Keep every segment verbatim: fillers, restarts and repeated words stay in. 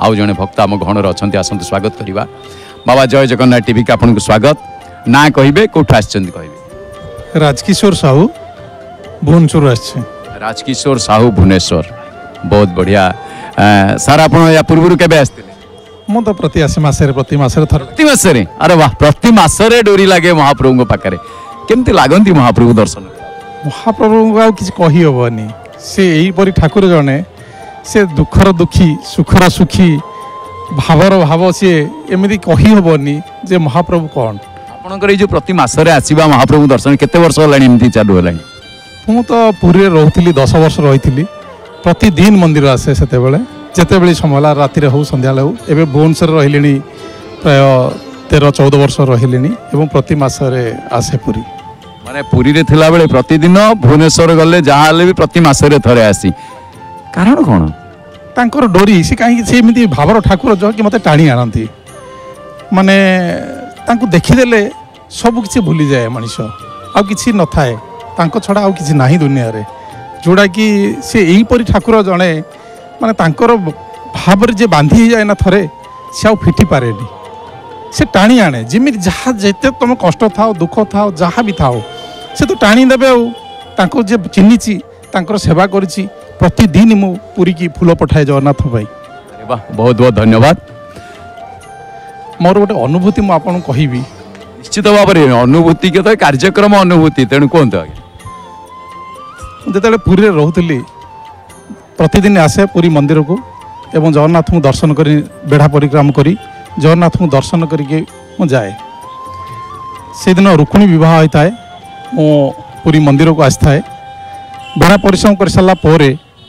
आउ जड़े भक्त आम घणर अच्छा आसतु स्वागत करवा। बाबा जय जगन्नाथ टीवी के आपको स्वागत। ना कहे कौट आसवे? राजकिशोर साहू भुवनेश्वर आछे। राजकिशोर साहू भुवनेश्वर, बहुत बढ़िया। सार आप पूर्व के मु तो प्रति आसी मासे प्रति मासे प्रति मासे अरे वाह, प्रति मासे डोरी लगे महाप्रभु पाखे। केमती लगती महाप्रभु दर्शन? महाप्रभु आ कि कही हेनी, से यहीपरि ठाकुर जड़े से दुखर दुखी सुखर सुखी भावर भाव सी एमती कही हेनी जे महाप्रभु कौन। आपंकर ये प्रति मासरे आसवा महाप्रभु दर्शन केते वर्ष होलानी चालू होलानी? मु तो पुरी रोली दस वर्ष रही, प्रतिदिन मंदिर आसे से जिते समय राति हो संध्या हो। एवं भुवनेश्वर रही प्राय तेरह चौदह वर्ष रही प्रति मासरे आसे पुरी। माने पुरी रे थिला बेले प्रतिदिन भुवनेश्वर गले जहाँ भी प्रति मासरे थरे आसी। कारण कौन? तांकर डोरी से कहीं से एमती भावर ठाकुर जो कि मत टाणी आनती, माने तांको देखीदेले सब किसी भूली जाए मनीष, आ कि न थाए तांको छड़ा आ कि ना दुनिया रे, जोड़ा कि से यहीपरि ठाकुर जड़े माने तांकर भाव जे बांधी जाए ना थरे से आउ फिटी पारे नी, से टाणी आने जिमी जहाँ जिते तुम कष्ट थाओ दुख थाओ जहाँ भी थाओ से तो टाणी देवे। आउ जे चिन्हिची तांकर सेवा करिछि, प्रतिदिन मु पुरी की फूल पठाए जगन्नाथ भाई। अरे वाह, बहुत बहुत धन्यवाद। मोर गोटे अनुभूति मु आपन कहिबी। निश्चित भाव में अनुभूति के तो कार्यक्रम अनुभूति तेणु कहते आगे। जिते पुरी रोली प्रतिदिन आसे पुरी मंदिर को एवं जगन्नाथ को दर्शन करी बेढ़ा परिक्रमा करी जगन्नाथ को दर्शन करके मु जाए। से दिन रुक्मिणी विवाह होता है, मो पुरी मंदिर को आसी थाए। बेढ़ा परिश्रम कर सारा पोरे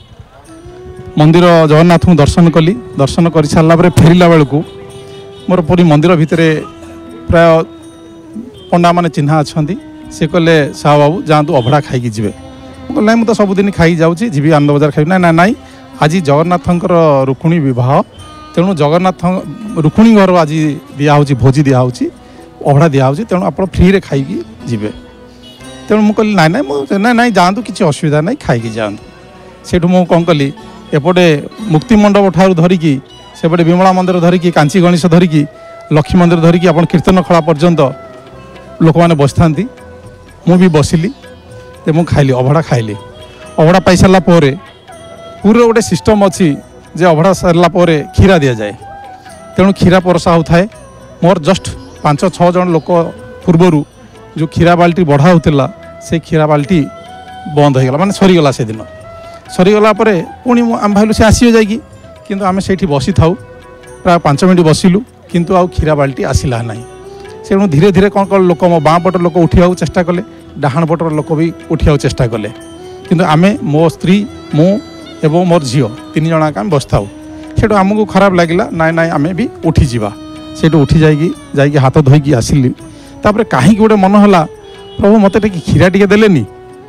मंदिर जगन्नाथ को दर्शन कली। दर्शन कर सारा पर फेरला बेलू मोर पूरी मंदिर भितर प्राय पंडा माने चिन्हा अच्छा सी कहले साहू बाबू जातु अभड़ा खाई जी। ना मुझे सबुदिन खाई जाऊँगी, जी आनंद बजार खाई ना ना ना आज जगन्नाथंकर रुक्मिणी विवाह, तेणु जगन्नाथ रुक्मिणी घर आज दिहूँ भोजी दिहूँ अभड़ा दिहूँ, तेणु आप फ्री रे खाई जी। तेणु मुझे कहली ना ना ना ना जातु किसी असुविधा ना खाई जातु। सेठू मुझे कौन कली एपटे मुक्ति मंडप ठार धरिकी सेपटे विमला मंदिर धरिकी कांची गणेश धरिकी लक्ष्मी मंदिर धरिकी आप कीर्तन खड़ा पर्यंत लोक मैंने बसी था। मुझे बसिली तो मुझे खाइली अभड़ा खाइली। अभड़ा पाई सारा पूरे गोटे सिस्टम अच्छी जे अभड़ा सारा क्षीरा दि जाए, तेणु क्षीरा परसा होता है। मोर जस्ट पांच छः जन लोक पूर्वर जो क्षीरा बाल्टी बढ़ा होता से क्षीरा बाल्टी बंद हो गला, माने सरीगला। से दिन सरीगला पुणी आम भाविलु से आसो जाकि, किंतु आम से बसी था प्राय पांच मिनट बसिलु, किंतु आउ क्षीरा बाल्टी आसला ना। से धीरे धीरे कौन कल लोक मो बाँ पट लोक उठा चेष्टा कले, डाहाण पटर लोक भी उठा चेष्टा कले, किंतु आमे मो स्त्री मु एवं मोर झील तीन जन आम बस था। से आमको खराब लगे ना ना आम भी उठी जावा। से उठी जाकि हाथ धोईकी आसिली। तापर कहीं गोटे मन है प्रभु मत क्षीरा टे देलेनी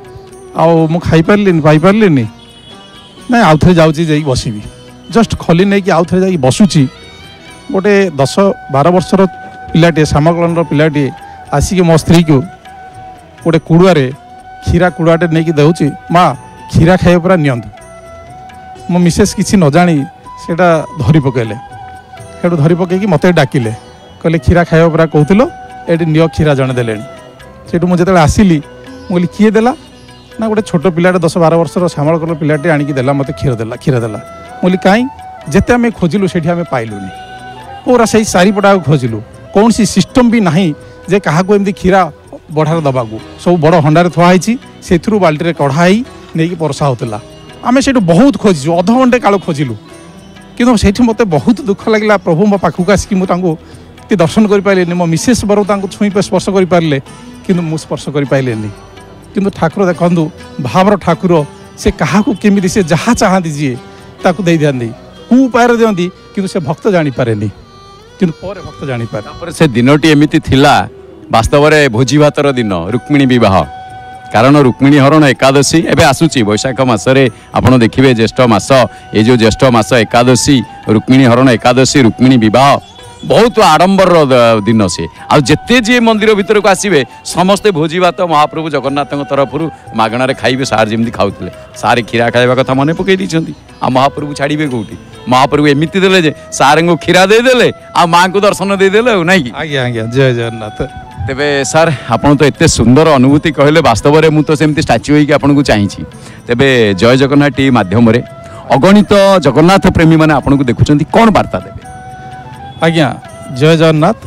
आउ खाई पार्ली पाई पार्ली ना आउ थे जाऊँगी जा बसबी। जस्ट खली नहीं कि आउ थे जा बसुची। गोटे दस बार वर्षर पिलाटे सामकलन पिलाटे आसिक मो स्त्री को गोटे कुड़ुआरे क्षीरा कुड़ुआटे नहीं देउची, माँ क्षीरा खाइए पूरा नियंतु। मो मिसेस किसी न जानी सेटा धरी पकेले, सेठू धरी पकईकि मत डाकिले, कहले क्षीरा खाइए पूरा कहूल ये निय क्षीरा जड़े देले। सेठू मुझे आसिली मुझे किए देला ना गोटे छोट पिलाटे दस बार वर्षर श्यामल कलर पिलाटे आणिकी देला मत क्षीर देला क्षीर देला। मुझे कहीं जिते आम खोजिलु से आम पाइलुनी, पूरा से चारिपटा खोजिलु, कौन सी सिस्टम भी नहीं जे क्या एमती क्षीरा बढ़ार दबाकू। सब बड़ हंडारे थुआई से बाल्टी कढ़ाई नहीं परसा होता। आम से बहुत खोजु अध घंटे काल खोजिलु, कि से मत बहुत दुख लगे। प्रभु मो पाखक आसिक मुझे दर्शन कर पारे, मो मिसेस बर छुई स्पर्श कर पारे कि मुझे स्पर्श कर पारे। कि ठाकुर देखु भावर ठाकुर से क्या केमी से जहाँ चाहती जी ताकू दे दिखाती कौ उपाय दिखती, कि से भक्त जानीपे कि भक्त जानीपे। से दिनटी एमती थिला वास्तव में भोजी भातर दिन रुक्मिणी विवाह। कारण रुक्मिणी हरण एकादशी एवं आसूची बैशाख मसरे आपड़ देखिए ज्येष्ठ मास, ये जो ज्येष्ठ मास एकादशी रुक्मिणी हरण एकादशी रुक्मिणी विवाह बहुत आडंबर दिन से आते जी मंदिर भीतर को आसवे समस्ते भोजी भात महाप्रभु जगन्नाथ तरफ मागणार खाइबे। सार जमी खाऊले सारे क्षीरा खाइबा कथा मन पकई आ महाप्रभु छाड़े कौटी महाप्रभु एमती देले जे सार को क्षीरा देदेले आ माँ को दर्शन देदेले नाई कि आज्ञा आज्ञा जय जगन्नाथ। तेबे सर आपण तो एते सुंदर अनुभूति कहले वास्तव में मुझे सेमती स्टाच्यू होगी आपन को चाहिए तेबे जय जगन्नाथ टी माध्यम अगणित जगन्नाथ प्रेमी मैंने आपन को देखुं कौन वार्ता देवे। आज्ञा जय जगन्नाथ।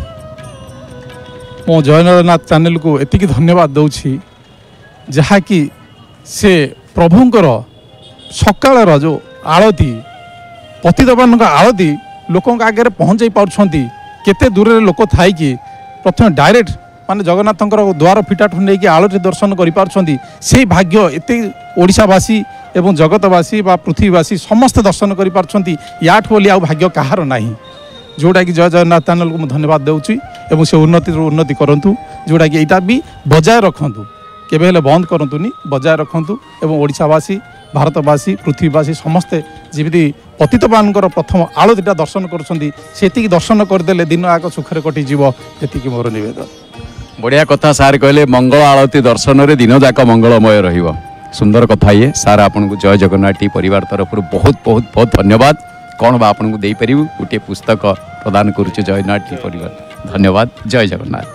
मो जय जगन्नाथ चैनल को एतिकी धन्यवाद दूची जहाँकि से प्रभुंकर सकाळर जो आळती पतितपान आळती लोकों आगे पहुँचाई पार्टी केते दूर लोक थाई कि प्रथम डायरेक्ट माने जगन्नाथ द्वार फिटाठू नहीं आळती दर्शन करें से भाग्य एत ओडिशावासी एवं जगतवासी बा पृथ्वीवासी समस्त दर्शन करें याठ बोली आ भाग्य कहार नहीं जोटा कि जय जगन्नाथ चैनल को मुझे धन्यवाद दूची एवं से उन्नति उन्नति करूँ जोटा कि यहाँ भी बजाय रखु केबे बंद करतुनि बजाय रखु एवं ओडिशावासी भारतवासी पृथ्वीवासी समस्ते जमी पतितपान प्रथम आळतीटा दर्शन करुँच दर्शन करदे दिन आग सुखरे कटिज ये मोर नवेदन। बढ़िया कथा सार कहले मंगल आळती दर्शन रे दिन जाक मंगलमय रहिबो सुंदर कथा ये सार आपन को जय जगन्नाथ टी परिवार तरफ बहुत बहुत बहुत धन्यवाद। कौन बा आपन को दे परिबु गोटे पुस्तक प्रदान करुचे जगन्नाथ टी परिवार धन्यवाद जय जगन्नाथ।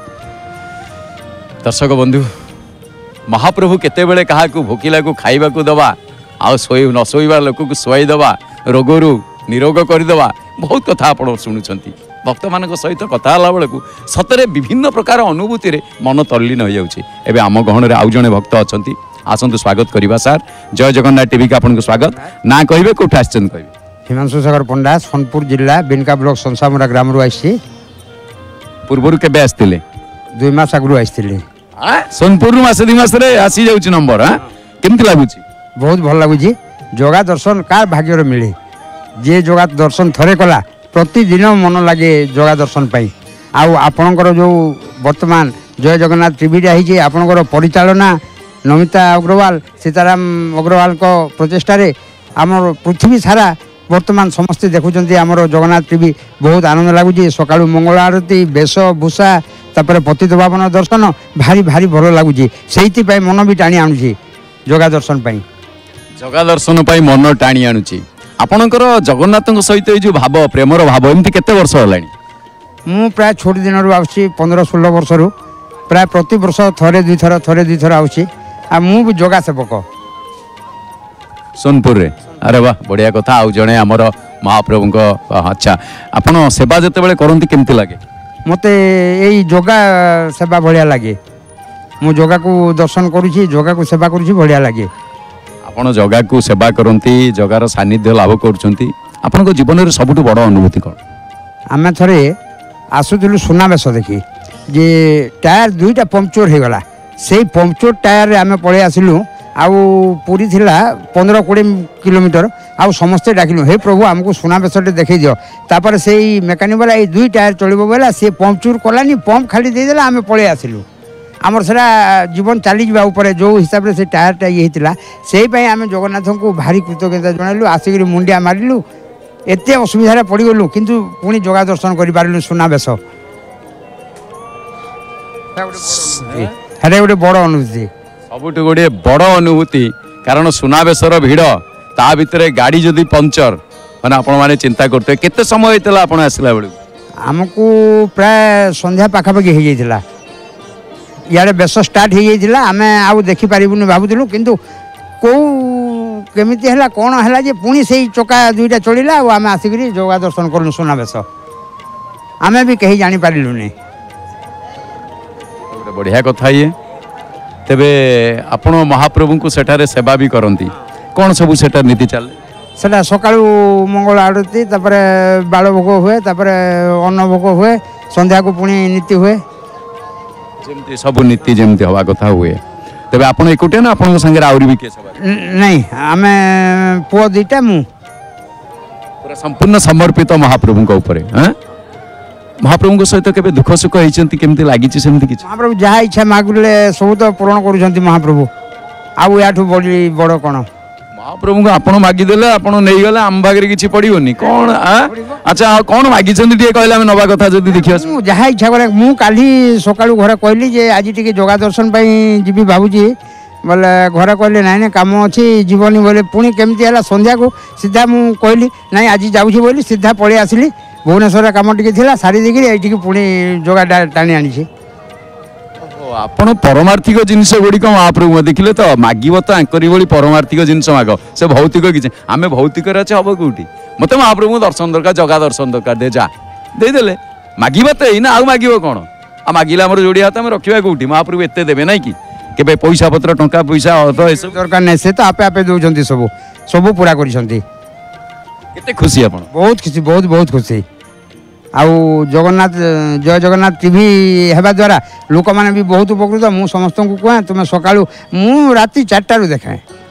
दर्शक बंधु महाप्रभु केतेबेले कहा भोकिला को खाइबा को दबा आ सोई न सोईबार लोक को सोई दबा रोगरू निरोग करदेवा बहुत कथा आप शुणुंट भक्त मान सहित कथा बेलू सतरे विभिन्न प्रकार अनुभूति रे मन तल्लीन हो जाए। आम गहन आउ जड़े भक्त अच्छा आसतु स्वागत करवा सार जय जगन्नाथ टीवी का आपको स्वागत ना कहे कौट आस हिमांशु सागर पंडा सोनपुर जिला बिनका ब्लॉक संसामुरा ग्राम रू आई पूर्वर के आसते दुई मास आगु आई सोनपुर मस दुई मस आसी जाऊँ नंबर हाँ केमती लगुच बहुत भल लगुच जगह दर्शन कार भाग्य मिले जे जगह दर्शन थरे कला प्रतिदिन मन लगे जगह दर्शन पाई आपणकर जो वर्तमान जय जगन्नाथ टीवी आई आपणकर परिचालना नमिता अग्रवाल सीताराम अग्रवाल को प्रचेषा आमर पृथ्वी सारा वर्तमान समस्ते देखुं आमर जगन्नाथ टीवी बहुत आनंद लगुच सका मंगल आरती वेश भूषा तापर पतित पावन दर्शन भारी भारी भल लगुच से मन भी टाणी आणुची जगह दर्शन पाई जगह दर्शन पाई मन टाणी आणुची आपणकर जगन्नाथ सहित जो भाव प्रेमर भाव एमती केते वर्ष होलानी मु प्राय छोट दिन आउची पंद्रह सोलह वर्ष रु प्राय प्रति वर्ष थरे दुई थर थरे दुई थर आउची आ मु भी जगह सेवक सोनपुर रे अरे वाह बढ़िया कथा आउ जणे हमर महाप्रभु को अच्छा आपण सेवा जते बेले करंती केमती लागे मते एई जगह सेवा बढ़िया लगे मु जगह को दर्शन करूची जगह को सेवा करूची बढ़िया लगे आपण जगह को सेवा करंती जगार सानिध्य लाभ करूचंती आपण को जीवन रे सबुठ बड़ अनुभूति कोन आमे थरे आसुथिलु सुनाबेश देखि जे टायर दुईटा पंक्चर हो गला से पंक्चर टायर रे आमे पळे आसिलु आउ पूरी थिला पंद्रह कोड़े किलोमीटर आउ समस्ते डाकिलु हे प्रभु आमको सुनाबेशटे देखै दियो तापर से मेकानिक वाला ये दुई टायर चलिबो बेला से पंक्चर कलानी पंप खाली दे देला आमे पळे आसिलु आमर सेरा जीवन चली जा ऊपर जो हिसाब से टायरटा ये होता से आम जगन्नाथ को भारी कृतज्ञता जनलु आसिक मुंडिया मारिलु एत असुविधा पड़गलु किंतु पुणी जगह दर्शन कर पारू सुनाबेश गोटे बड़ अनुभूति सबुठ गोटे बड़ अनुभूति कारण सुनाबेशर भिड़ ता भितर गाड़ी जदि पंचर मैंने आपण मैंने चिंता करते केते समय होता आप आसला बेलू आमको प्राय संध्या पाखापाखि हो जाता यार बेस स्टार्ट हो जाता आम आउ देखिपारूनि भावुलु किंतु कौ केमिति है कौन है जे पुणी से चका दुईटा चलला आम आसिक जगह दर्शन करूँ सुनाबेश आम भी कहीं जापारूनि बढ़िया कथा ये तेबे आपण महाप्रभु को सेठारे सेवा भी करती कौन सब सेटा नीति चले सेटा सकाळु मंगल आरती तापर बाल भोग हुए तापर अन्न भोग हुए संध्या को पुणी नीति हुए जेमती सब नीति जेमती हवा कथा हुए तेबे आपण एकुटे ना आपण संगे आउरी भी के सेवा नहीं आमे पुओ दुईटा मु पूरा संपूर्ण समर्पित महाप्रभु को ऊपर हैं महाप्रभु सहित केबे दुख सुख होइचंती केमती लागिछि सेमती किछ महाप्रभु जहा इच्छा मागुले सब तो पूर्ण करूछंती महाप्रभु आउ याठू बड़ी बड़ कोन महाप्रभु को आपण मागी देले आपण नै गले आम भागरे किछि पड़ियोनी कोन अच्छा कोन मागी छंती टे कहले हम नबा कथा जदी देखियो मु जहा इच्छा करे मु काली सकाळु घरे कहली जे आज टिके जगह दर्शन पई जिबी बाबूजी बोले घरे कहले नाई ना कम अच्छी जीवनी बोले पुणी केमती है संध्या को सीधा मुझे कहली नाई आज जाऊँगी बोली सीधा पलि आसली भुवनेश्वर कम टी सारी देखिए ये पुणी जोगा टाणी आनी ଆପଣ ପରମାର୍ଥିକ ଜିନିଷ ଗୁଡ଼ିକ ମହାପ୍ରଭୁ ଦେଖିଲେ ତ ମାଗିବ ତ ଆଙ୍କରି ଭଳି ପରମାର୍ଥିକ ଜିନିଷ ମାଗ ସେ ଭୌତିକ କିଛି ଆମେ ଭୌତିକରେ ଅଛି ହବ କୋଉଠି ମତେ ମହାପ୍ରଭୁଙ୍କୁ ଦର୍ଶନ ଦରକାର ଜଗା ଦର୍ଶନ ଦରକାର ଦେ ଯା ଦେଇଦେଲେ ମାଗିବ ତ ଏଇନା ଆଉ ମାଗିବ କ'ଣ ଆଉ ମାଗିଲେ ଆମର ଯୋଡ଼ିଆ ହାତ ଆମେ ରଖିବା କୋଉଠି ମହାପ୍ରଭୁ ଏତେ ଦେବେ ନାଇଁ କି କେବେ ପଇସା ପତ୍ର ଟଙ୍କା ପଇସା ଅର୍ଥ ଏସବୁ ଦରକାର ନାହିଁ ସେ ତ ଆପେ ଆପେ ଦେଉଛନ୍ତି ସବୁ ସବୁ ପୁରା କରିଛନ୍ତି କେତେ ଖୁସି ଆପଣ ବହୁତ ଖୁସି ବହୁତ ବହୁତ ଖୁସି आउ जगन्नाथ जय जगन्नाथ टीवी हेबा द्वारा लोक मैंने भी बहुत उपकृत मु समस्त को कहे तुम सका मु राति चार देखे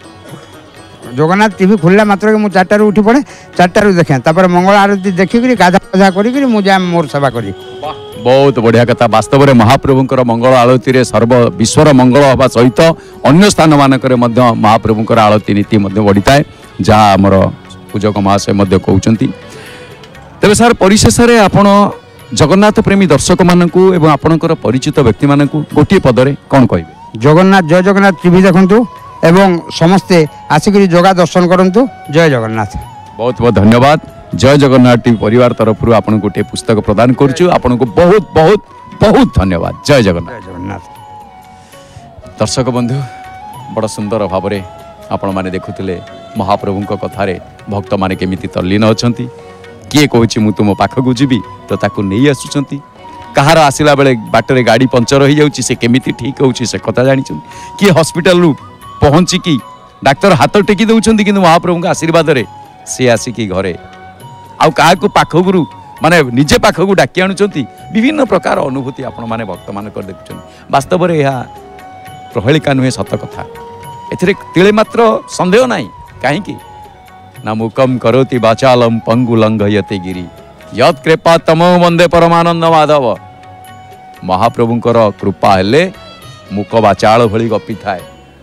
जगन्नाथ टीवी खुलला मात्र मुझे चार उठी पड़े चार देखे तापर मंगल आरती देखिक गाधा गाधा करी मुझे मोर सेवा करी बहुत बढ़िया कथा वास्तव में महाप्रभुंकर मंगल आलती रे सर्व विश्वर मंगल हवा सहित अन्य स्थान मानक महाप्रभुंकर आलती नीति बढ़ी थाए जहाँ आमर पूजक महाशय कहते तेरे सार परिशेष में आपण जगन्नाथ प्रेमी दर्शक मानकू एवं आपणकर परिचित व्यक्ति मानकू गोटे पदरे कौन कहे जगन्नाथ जय जगन्नाथ टीवी देखंतु एवं समस्ते आसिक जगह दर्शन करंतु जय जगन्नाथ बहुत बहुत धन्यवाद जय जगन्नाथ टीवी परिवार तरफ आपन गोटे पुस्तक प्रदान करूँ आपन को बहुत बहुत बहुत धन्यवाद जय जगन्नाथ जय जगन्नाथ दर्शक बंधु बड़ सुंदर भाव में आपण माने देखुथिले महाप्रभुंक कथारे भक्त माने केमिति तल्लीन अछंती किए कहूँ मु तुम पाखक जीवी तो ताकू नहीं आसुचंती कहार आसला बेले बाटरे गाड़ी पंचर हो जाउची से केमिति ठीक होउची से कथा जानी किए हॉस्पिटल रु पहुँचिकी डाक्तर हाथ टेकी दउछंती किंतु महाप्रभु आशीर्वाद रे से आसिकी घरे आउ काहाकू पाखकरू माने निजे पाखकू डाकी आणुचंती विभिन्न प्रकार अनुभूति आपण माने भक्त मानक देखुचंती वास्तव में यह प्रहेलिका नुहे सत कथा एथिरे तिले मात्र संदेह नाही काहेकि न मुकम करोति वाचालम पंगु लंघयते गिरी यत् कृपा तमो वंदे परमानंद माधव महाप्रभुंकर कृपा हेले मुक वाचाल भली गपी थाए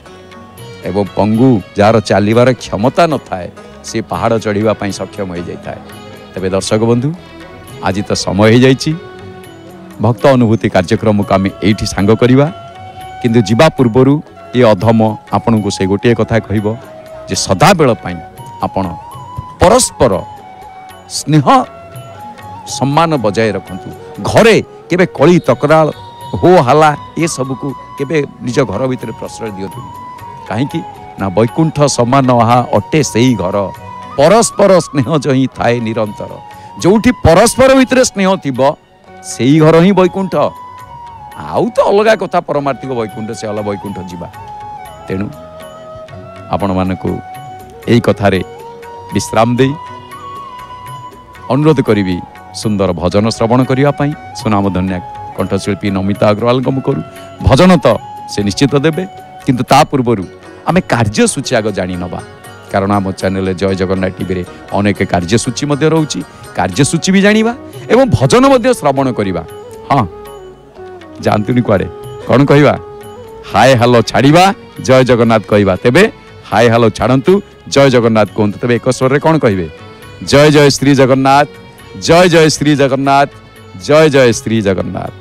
एवं पंगु जार चलिबार क्षमता न थाए से पहाड़ चढ़ीबा पई सक्षम हो जाए तबे दर्शक बंधु आज तो समय हो जाइछि भक्त अनुभूति कार्यक्रम को आम एठी सांग करिबा किंतु जीवा पूर्वरु ये अधम आपन को से गोटे कथा कहब जे सदा बेल पई आपण परस्पर स्नेह सम्मान बजाय रखंतु घरे केबे कली तकराल हो हाला ये सब को केबे निज घर भीतर प्रश्रय दियतु काहेकि ना वैकुंठ समान आहा अटे सेही घर परस्पर स्नेह जो ही थाए निरंतर जोठी परस्पर भीतर स्नेह थिबो सेही घर ही वैकुंठ आउ तो अलगा कथा परमार्थिक वैकुंठ से अलग वैकुंठ जीवा तेणु आपण मानकू यही कथारे विश्राम दे अनुरोध करी सुंदर भजन श्रवण करने सुनामधन्या कंठशिल्पी नमिता अग्रवाल को करू भजन तो से निश्चित देवे किंतु ता पूर्व आम कार्यसूची आग जानी नवा कारण आम चैनल जय जगन्नाथ टीवी रे अनेक कार्यसूची रोचे कार्यसूची भी जानिबा एवं भजन श्रवण करवा हाँ जानतुनी कुआडे कौन कहवा हाय हालो छाड़िबा जय जगन्नाथ कहवा तेबे हाय हालो छाड़ंतु जय जगन्नाथ कहतु तेरे एक स्वर कौन कहे जय जय श्री जगन्नाथ जय जय श्री जगन्नाथ जय जय श्री जगन्नाथ।